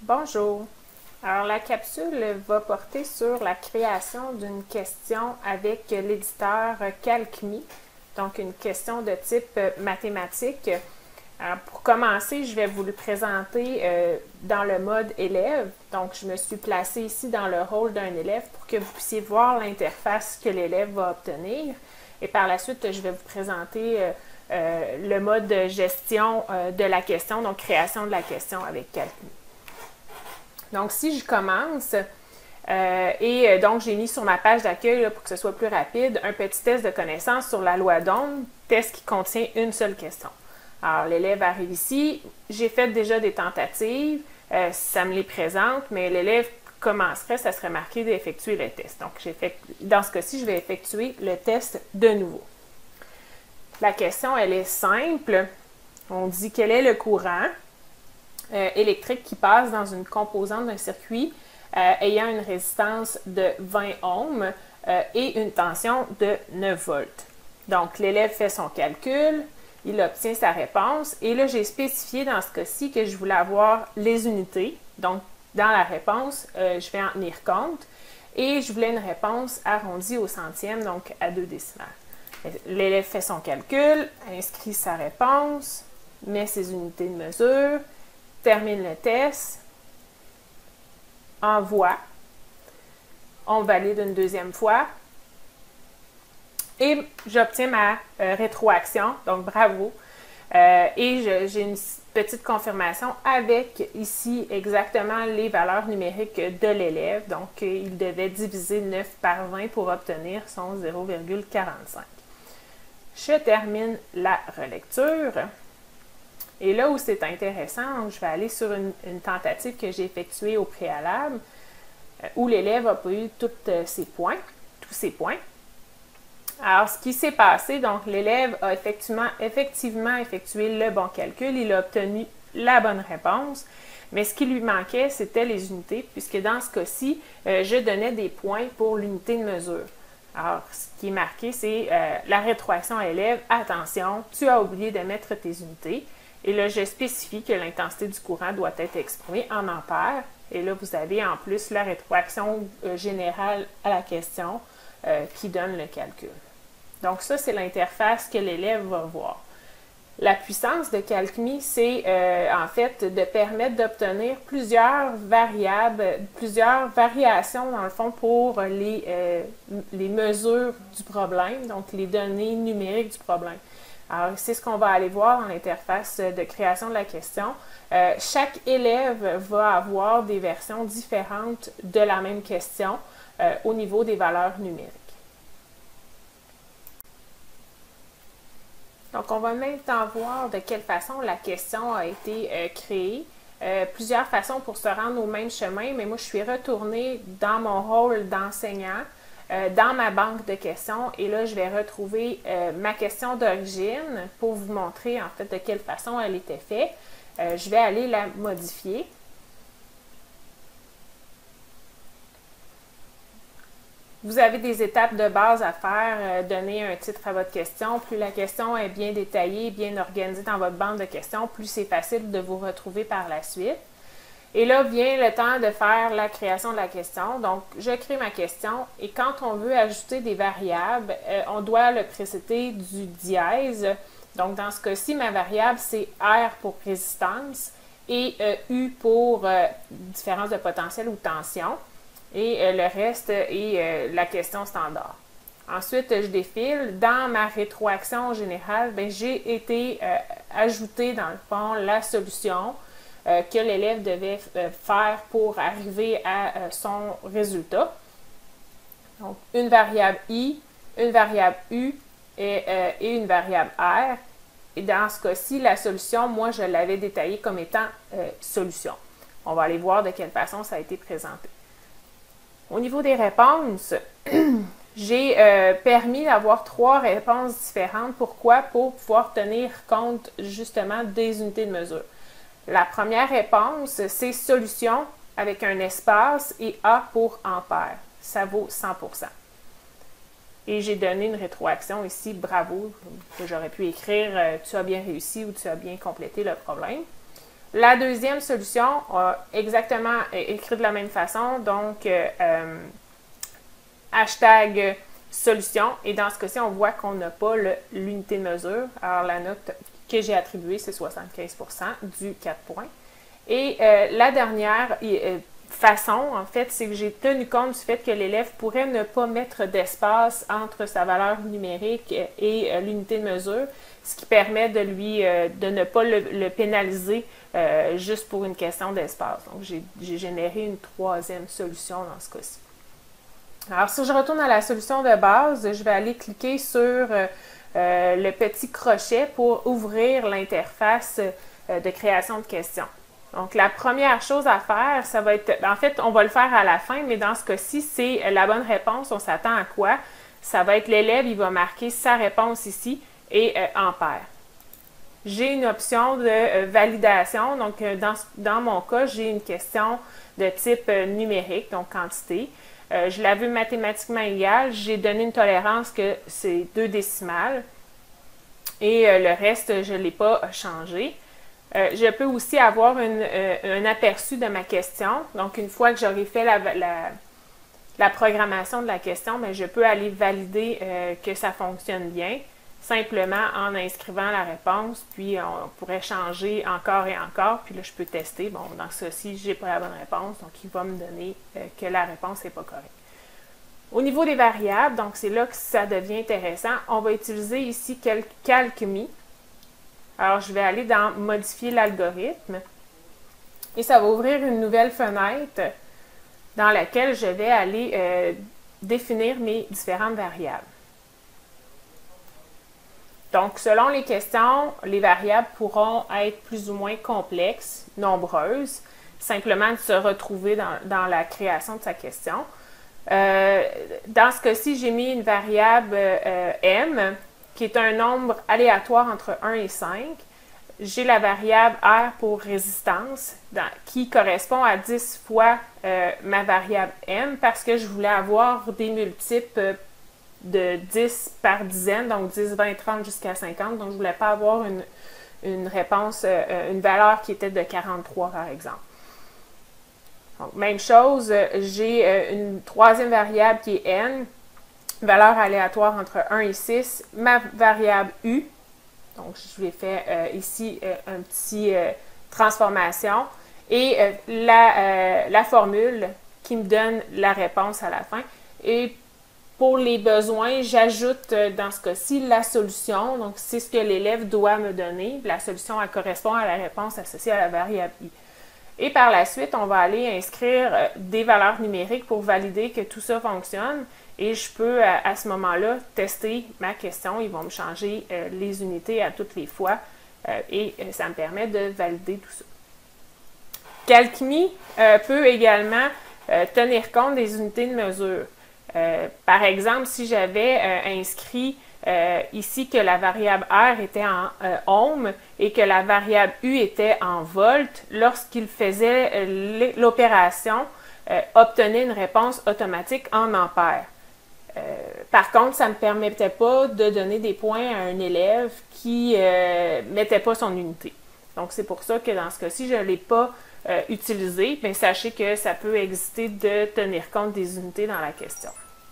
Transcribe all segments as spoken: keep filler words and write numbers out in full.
Bonjour. Alors, la capsule va porter sur la création d'une question avec l'éditeur CalcMe, donc une question de type mathématique. Alors, pour commencer, je vais vous le présenter euh, dans le mode élève. Donc, je me suis placée ici dans le rôle d'un élève pour que vous puissiez voir l'interface que l'élève va obtenir. Et par la suite, je vais vous présenter euh, euh, le mode de gestion euh, de la question, donc création de la question avec CalcMe. Donc, si je commence, euh, et euh, donc j'ai mis sur ma page d'accueil, pour que ce soit plus rapide, un petit test de connaissance sur la loi d'Ohm, test qui contient une seule question. Alors, l'élève arrive ici, j'ai fait déjà des tentatives, euh, ça me les présente, mais l'élève commencerait, ça serait marqué d'effectuer le test. Donc, j'ai fait, dans ce cas-ci, je vais effectuer le test de nouveau. La question, elle est simple. On dit quel est le courant Euh, électrique qui passe dans une composante d'un circuit euh, ayant une résistance de vingt ohms euh, et une tension de neuf volts. Donc, l'élève fait son calcul, il obtient sa réponse et là, j'ai spécifié dans ce cas-ci que je voulais avoir les unités. Donc, dans la réponse, euh, je vais en tenir compte et je voulais une réponse arrondie au centième, donc à deux décimales. L'élève fait son calcul, inscrit sa réponse, met ses unités de mesure, termine le test, envoie, on valide une deuxième fois et j'obtiens ma euh, rétroaction, donc bravo. Euh, et j'ai une petite confirmation avec ici exactement les valeurs numériques de l'élève. Donc, euh, il devait diviser neuf par vingt pour obtenir son zéro virgule quarante-cinq. Je termine la relecture. Et là où c'est intéressant, je vais aller sur une, une tentative que j'ai effectuée au préalable, euh, où l'élève a pas eu tous euh, ses points, tous ses points. Alors, ce qui s'est passé, donc l'élève a effectivement, effectivement effectué le bon calcul, il a obtenu la bonne réponse, mais ce qui lui manquait, c'était les unités, puisque dans ce cas-ci, euh, je donnais des points pour l'unité de mesure. Alors, ce qui est marqué, c'est euh, la rétroaction à l'élève, attention, tu as oublié de mettre tes unités. Et là, je spécifie que l'intensité du courant doit être exprimée en ampères. Et là, vous avez en plus la rétroaction euh, générale à la question euh, qui donne le calcul. Donc ça, c'est l'interface que l'élève va voir. La puissance de CalcMe, c'est euh, en fait de permettre d'obtenir plusieurs variables, plusieurs variations dans le fond pour les, euh, les mesures du problème, donc les données numériques du problème. Alors, c'est ce qu'on va aller voir dans l'interface de création de la question. Euh, chaque élève va avoir des versions différentes de la même question euh, au niveau des valeurs numériques. Donc, on va maintenant voir de quelle façon la question a été euh, créée. Euh, plusieurs façons pour se rendre au même chemin, mais moi, je suis retournée dans mon rôle d'enseignant, Euh, dans ma banque de questions et là, je vais retrouver euh, ma question d'origine pour vous montrer en fait de quelle façon elle était faite. Euh, je vais aller la modifier. Vous avez des étapes de base à faire, euh, donner un titre à votre question. Plus la question est bien détaillée, bien organisée dans votre banque de questions, plus c'est facile de vous retrouver par la suite. Et là vient le temps de faire la création de la question. Donc, je crée ma question et quand on veut ajouter des variables, euh, on doit le précéder du dièse. Donc, dans ce cas-ci, ma variable, c'est R pour résistance et euh, U pour euh, différence de potentiel ou tension. Et euh, le reste est euh, la question standard. Ensuite, je défile. Dans ma rétroaction générale, ben, j'ai été euh, ajouté dans le fond la solution Euh, que l'élève devait euh, faire pour arriver à euh, son résultat. Donc, une variable I, une variable U et, euh, et une variable R. Et dans ce cas-ci, la solution, moi, je l'avais détaillée comme étant euh, solution. On va aller voir de quelle façon ça a été présenté. Au niveau des réponses, j'ai euh, permis d'avoir trois réponses différentes. Pourquoi? Pour pouvoir tenir compte justement des unités de mesure. La première réponse, c'est solution avec un espace et A pour ampère. Ça vaut cent pour cent. Et j'ai donné une rétroaction ici, bravo, que j'aurais pu écrire euh, tu as bien réussi ou tu as bien complété le problème. La deuxième solution, euh, exactement écrit de la même façon, donc euh, euh, hashtag solution, et dans ce cas-ci, on voit qu'on n'a pas l'unité de mesure. Alors, la note que j'ai attribuée, c'est soixante-quinze pour cent du quatre points. Et euh, la dernière euh, façon, en fait, c'est que j'ai tenu compte du fait que l'élève pourrait ne pas mettre d'espace entre sa valeur numérique et euh, l'unité de mesure, ce qui permet de lui, euh, de ne pas le, le pénaliser euh, juste pour une question d'espace. Donc, j'ai généré une troisième solution dans ce cas-ci. Alors, si je retourne à la solution de base, je vais aller cliquer sur euh, euh, le petit crochet pour ouvrir l'interface euh, de création de questions. Donc, la première chose à faire, ça va être, en fait, on va le faire à la fin, mais dans ce cas-ci, c'est la bonne réponse. On s'attend à quoi? Ça va être l'élève, il va marquer sa réponse ici et euh, en paire. J'ai une option de euh, validation. Donc, euh, dans, dans mon cas, j'ai une question de type euh, numérique, donc quantité. Euh, je l'ai vu mathématiquement égale. J'ai donné une tolérance que c'est deux décimales. Et euh, le reste, je ne l'ai pas changé. Euh, je peux aussi avoir une, euh, un aperçu de ma question. Donc, une fois que j'aurai fait la, la, la programmation de la question, bien, je peux aller valider euh, que ça fonctionne bien, simplement en inscrivant la réponse, puis on pourrait changer encore et encore, puis là, je peux tester. Bon, dans ceci, je n'ai pas la bonne réponse, donc il va me donner euh, que la réponse n'est pas correcte. Au niveau des variables, donc c'est là que ça devient intéressant, on va utiliser ici CalcMe. Alors, je vais aller dans « Modifier l'algorithme » et ça va ouvrir une nouvelle fenêtre dans laquelle je vais aller euh, définir mes différentes variables. Donc, selon les questions, les variables pourront être plus ou moins complexes, nombreuses, simplement de se retrouver dans, dans la création de sa question. Euh, dans ce cas-ci, j'ai mis une variable euh, M, qui est un nombre aléatoire entre un et cinq. J'ai la variable R pour résistance, dans, qui correspond à dix fois euh, ma variable M, parce que je voulais avoir des multiples euh, de dix par dizaine, donc dix, vingt, trente jusqu'à cinquante. Donc, je ne voulais pas avoir une, une réponse, euh, une valeur qui était de quarante-trois, par exemple. Donc, même chose, j'ai euh, une troisième variable qui est N, valeur aléatoire entre un et six, ma variable U, donc je vais faire euh, ici euh, un petit euh, transformation, et euh, la, euh, la formule qui me donne la réponse à la fin. Et pour les besoins, j'ajoute euh, dans ce cas-ci la solution, donc c'est ce que l'élève doit me donner. La solution, elle correspond à la réponse associée à la variable I. Et par la suite, on va aller inscrire euh, des valeurs numériques pour valider que tout ça fonctionne. Et je peux, à, à ce moment-là, tester ma question. Ils vont me changer euh, les unités à toutes les fois. Euh, et euh, ça me permet de valider tout ça. CalcMe euh, peut également euh, tenir compte des unités de mesure. Euh, par exemple, si j'avais euh, inscrit euh, ici que la variable R était en euh, ohm et que la variable U était en volts, lorsqu'il faisait euh, l'opération, euh, obtenait une réponse automatique en ampères. Euh, par contre, ça ne me permettait pas de donner des points à un élève qui ne euh, mettait pas son unité. Donc, c'est pour ça que dans ce cas-ci, je ne l'ai pas euh, utilisé, mais sachez que ça peut exister de tenir compte des unités dans la question.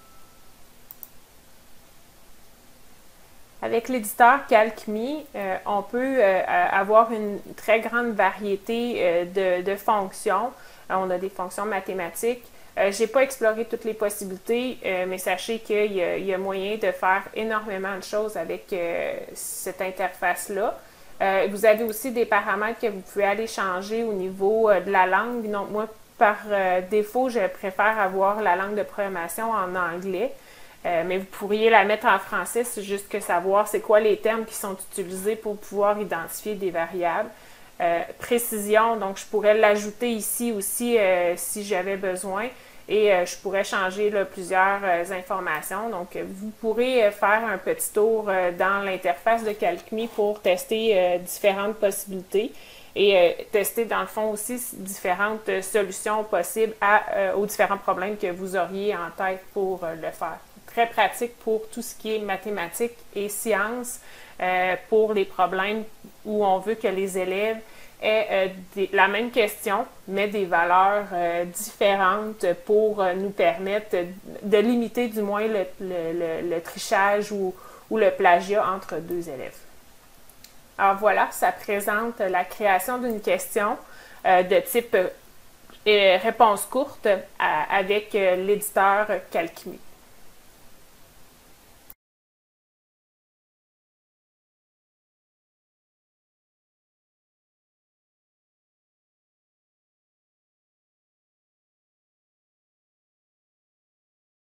Avec l'éditeur CalcMe, euh, on peut euh, avoir une très grande variété euh, de, de fonctions. Alors, on a des fonctions mathématiques. Euh, je n'ai pas exploré toutes les possibilités, euh, mais sachez qu'il y, y a moyen de faire énormément de choses avec euh, cette interface-là. Euh, vous avez aussi des paramètres que vous pouvez aller changer au niveau euh, de la langue. Donc, moi, par euh, défaut, je préfère avoir la langue de programmation en anglais. Euh, mais vous pourriez la mettre en français, c'est juste que savoir c'est quoi les termes qui sont utilisés pour pouvoir identifier des variables. Euh, précision, donc je pourrais l'ajouter ici aussi euh, si j'avais besoin et euh, je pourrais changer là, plusieurs euh, informations. Donc vous pourrez euh, faire un petit tour euh, dans l'interface de CalcMe pour tester euh, différentes possibilités et euh, tester dans le fond aussi différentes euh, solutions possibles à, euh, aux différents problèmes que vous auriez en tête pour euh, le faire. Très pratique pour tout ce qui est mathématiques et sciences, euh, pour les problèmes où on veut que les élèves est euh, des, la même question, mais des valeurs euh, différentes pour euh, nous permettre de limiter du moins le, le, le, le trichage ou, ou le plagiat entre deux élèves. Alors voilà, ça présente la création d'une question euh, de type euh, réponse courte à, avec euh, l'éditeur Calcmi.